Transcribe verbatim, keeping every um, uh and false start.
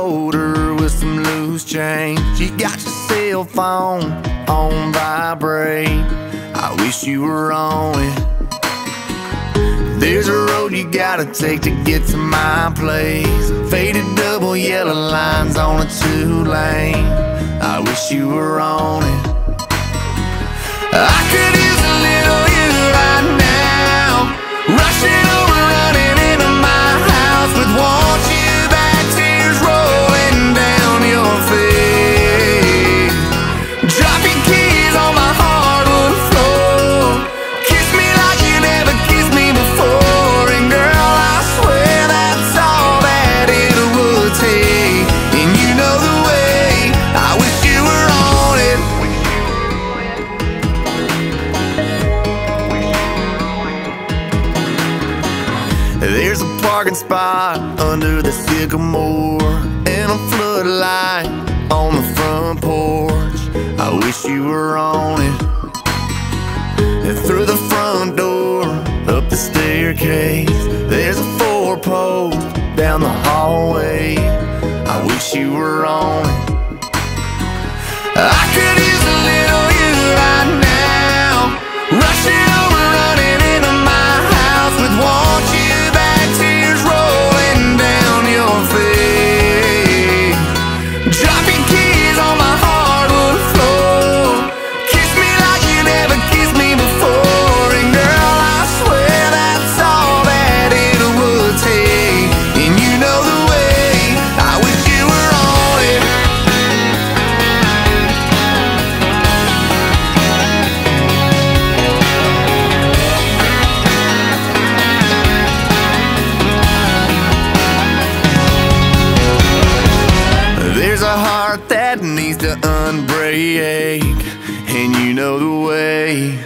shoulder with some loose change. You got your cell phone on vibrate. I wish you were on it. There's a road you gotta take to get to my place. Faded double yellow lines on a two-lane. I wish you were on it. I could use a little you right now, rushing over, running into my house with want you back, tears rolling down your face. Dropping keys on my hardwood floor, kiss me like you never kissed me before. And girl, I swear that's all that it would take. And you know the way I wish you were on it. There's a parking spot under the sycamore and a floodlight on the front porch. I wish you were on it. And through the front door, up the staircase, there's a four-post down the hallway. I wish you were on it. I could use a little you right now, rushing over, running into my house with want you back, tears rolling down your face. Dropping keys on my hardwood floor, kiss me like you never kissed me before. And girl, I swear that's all that it would take. And you know the way I wish you were on it. There's a heart that needs to unbreak, and you know the way